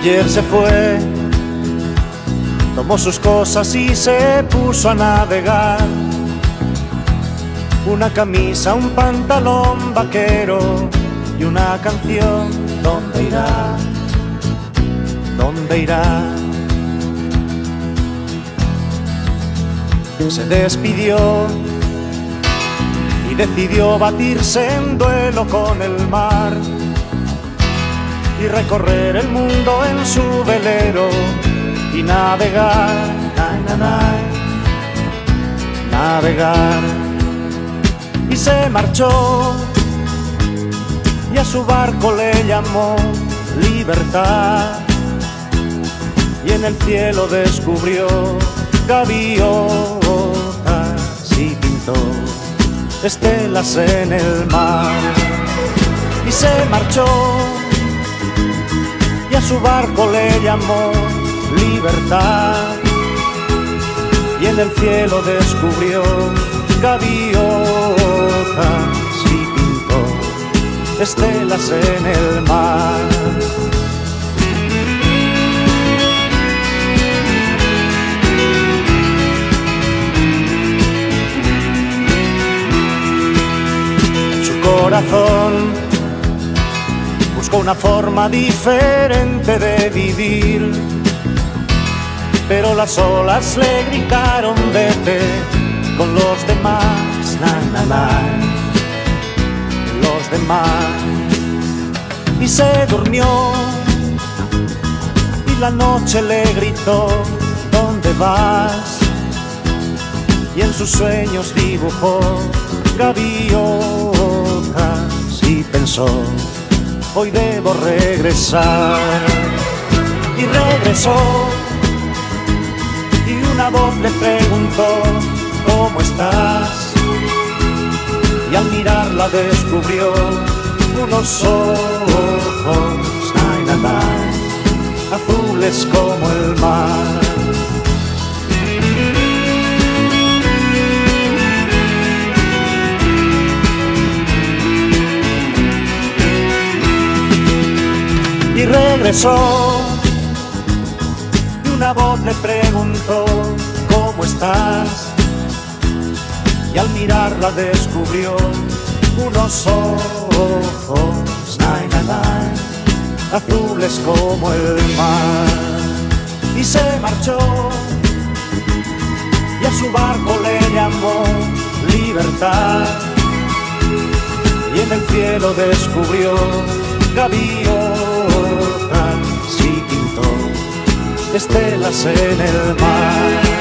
Ayer se fue, tomó sus cosas y se puso a navegar. Una camisa, un pantalón vaquero y una canción. ¿Dónde irá? ¿Dónde irá? Se despidió y decidió batirse en duelo con el mar y recorrer el mundo en su velero y navegar, navegar. Y se marchó y a su barco le llamó Libertad, y en el cielo descubrió gaviotas y pintó estelas en el mar. Y se marchó y a su barco le llamó Libertad, y en el cielo descubrió gaviotas y pintó estelas en el mar. Corazón buscó una forma diferente de vivir, pero las olas le gritaron vete con los demás, los demás. Y se durmió y la noche le gritó ¿dónde vas? Y en sus sueños dibujó gaviotas y pensó hoy debo regresar. Y regresó y una voz le preguntó ¿cómo estás? Y al mirarla descubrió unos ojos azules como el mar. Y regresó y una voz le preguntó ¿cómo estás? Y al mirarla descubrió unos ojos azules como el mar. Y se marchó y a su barco le llamó Libertad, y en el cielo descubrió gaviotas y pintó estelas en el mar.